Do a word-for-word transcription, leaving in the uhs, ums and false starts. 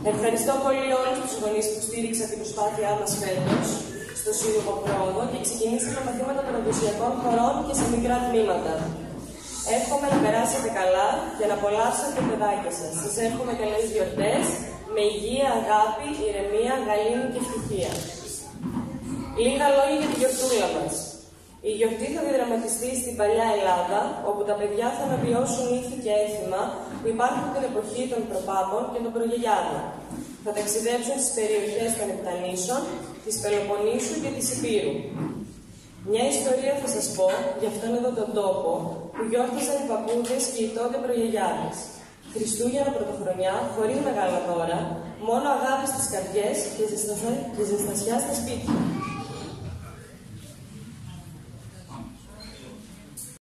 Ευχαριστώ πολύ όλους τους γονείς που στήριξαν την προσπάθειά μας φέτος στο Σύλλογο Πρόδο και ξεκινήσαμε μαθήματα παραδοσιακών χωρών και σε μικρά τμήματα. Εύχομαι να περάσετε καλά και να απολαύσετε τα παιδάκια σας. Σας εύχομαι καλές γιορτές, με υγεία, αγάπη, ηρεμία, γαλήνη και ευτυχία. Λίγα λόγια για τη γιορτούλα μας. Η γιορτή θα διαδραματιστεί στην παλιά Ελλάδα, όπου τα παιδιά θα αναβιώσουν ήθη και έθιμα που υπάρχουν την εποχή των προπάπων και των προγιαγιάδων. Θα ταξιδέψουν στις περιοχές των Επτανήσων, της Πελοποννήσου και της Υπήρου. Μια ιστορία θα σας πω για αυτόν εδώ τον τόπο που γιόρταζαν οι παππούδες και οι τότε προγιαγιάδες. Χριστούγεννα πρωτοχρονιά, χωρίς μεγάλα δώρα, μόνο αγάπη στις καρδιές και ζεστασιά στα σπίτια.